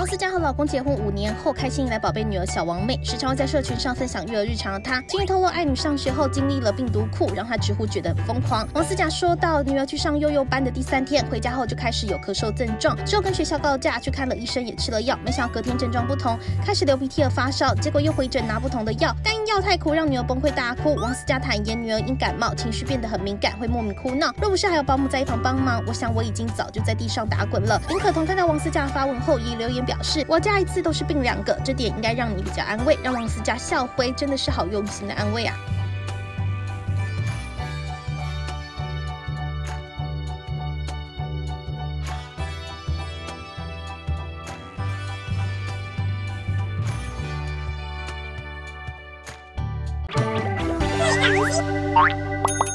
王思佳和老公结婚5年后，开心迎来宝贝女儿小王妹。时常会在社群上分享育儿日常的她，近日透露爱女上学后经历了病毒库，让她直呼觉得很疯狂。王思佳说到，女儿去上幼幼班的第3天，回家后就开始有咳嗽症状，之后跟学校告假，去看了医生，也吃了药，没想到隔天症状不同，开始流鼻涕和发烧，结果又回诊拿不同的药，但因药太苦，让女儿崩溃大哭。王思佳坦言，女儿因感冒情绪变得很敏感，会莫名哭闹，若不是还有保姆在一旁帮忙，我想我已经早就在地上打滚了。林可彤看到王思佳的发文后，也留言表示，我家一次都是病2个，这点应该让你比较安慰，让王思佳笑回，真的是好用心的安慰啊。 最感激。